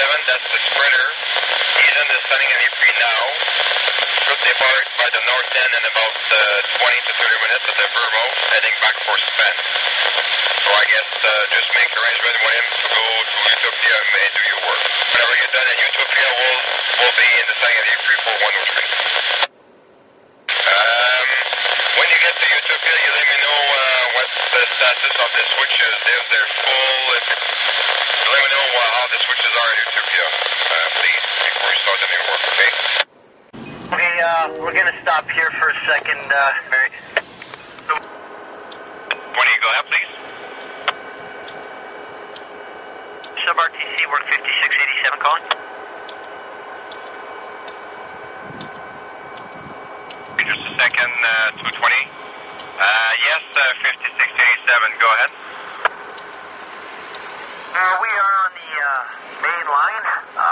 that's the spreader. He's in the standing of Ypres now. Should depart by the north end in about 20 to 30 minutes at the Vermo, heading back for Spence. So I guess just make arrangement with him to go to Utopia and do your work. Whenever you're done in Utopia, we'll be in the standing of Ypres for 103. When you get to Utopia, you let me know what's the status of the switches. If they're full, you let me know how the switches are at Utopia, please, before you start any work, okay? Okay, we're going to stop here for a second, Mary. 20, go ahead, please. Sub-RTC, work 5687 calling. Just a second, 220. Yes, 5687, go ahead. We are on the main line,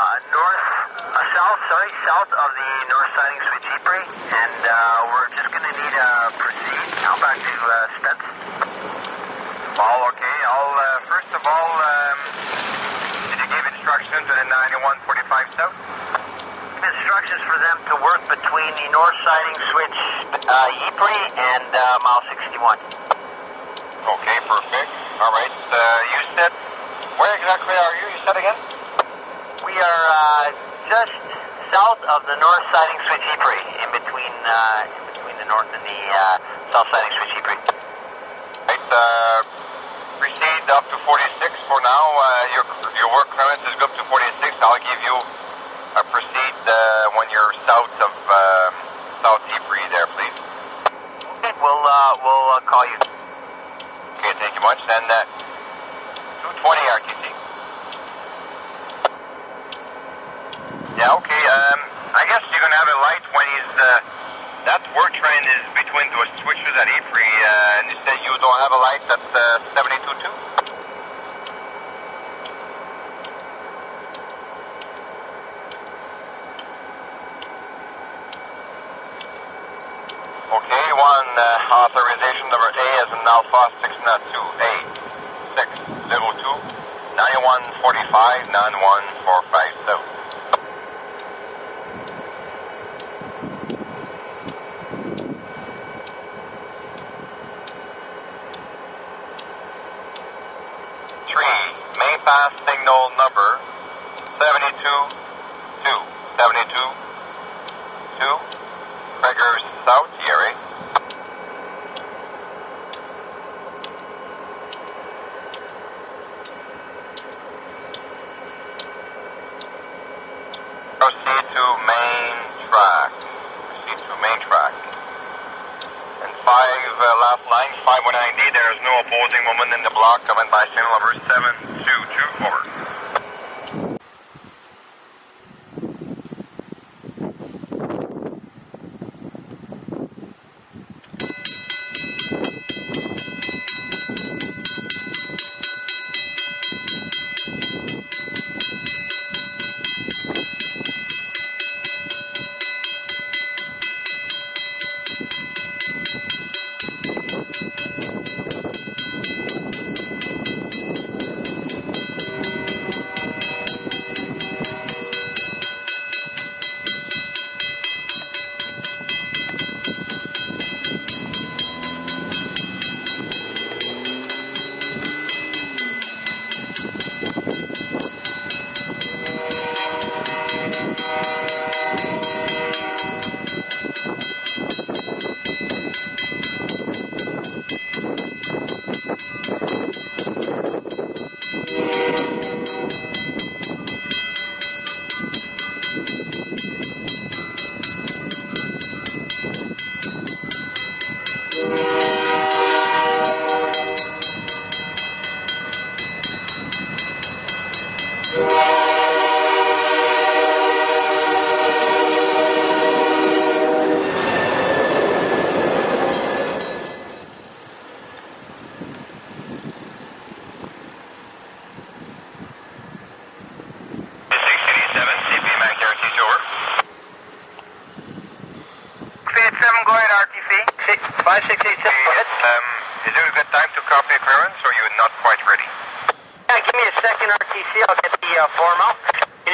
south of the north siding switch Ypres, and we're just going to need to proceed now back to Spence. Oh, okay. First of all, did you give instructions to the 9145 South? Instructions for them to work between the north siding switch Ypres and mile 61. Okay, perfect. All right. You said, where exactly are you? You said again? We are just south of the north siding switch Ypres, in between the north and the south siding switch Ypres. Right. Proceed up to 46 for now. Your work clearance is good up to 46. I'll give you a proceed when you're south of South Ypres there, please. Okay, we'll call you. Okay, thank you much. And 220 RTC. Yeah, okay. I guess you're gonna have a light when he's that work train is between those switches at Ypres, and you say you don't have a light at 72.2? Okay, authorization number A as in Alpha 602 602 9145 9145 South. Main pass signal number 72.2 72.2 triggers South Ypres. Proceed to main track. And 5 last line, 519D, there is no opposing moment in the block, coming by signal number 722, over. Is it a good time to copy clearance, or you're not quite ready? Yeah, give me a second, RTC. I'll get the form out.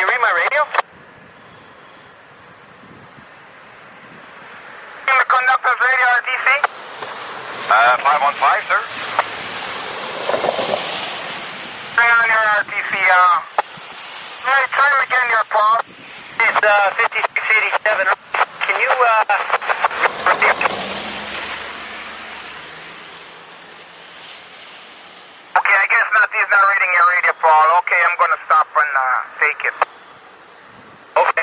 Alright, try him again there, Paul. It's 5687. Can you repeat? Okay, I guess Matthew's not reading your radio, Paul. Okay, I'm gonna stop and take it. Okay.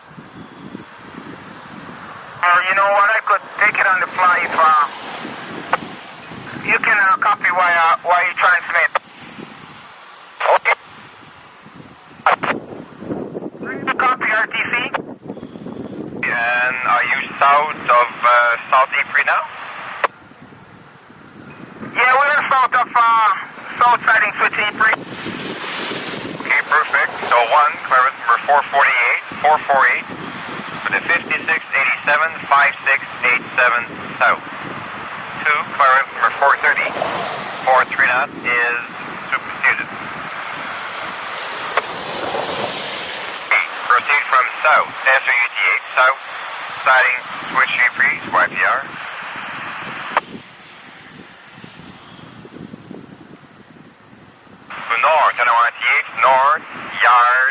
You know what? I could take it on the fly if you can copy while you transmit. Okay. Copy RTC. And are you south of South Ypres now? Yeah, we're south of South Siding Switch Ypres. Okay, perfect. So 1, clearance number 448 for the 5687 5687 south. 2, clearance number 430 43 knot is superseded. Proceed from south, SOUTH, south, siding, switch Ypres, YPR. North, 98, north, yard,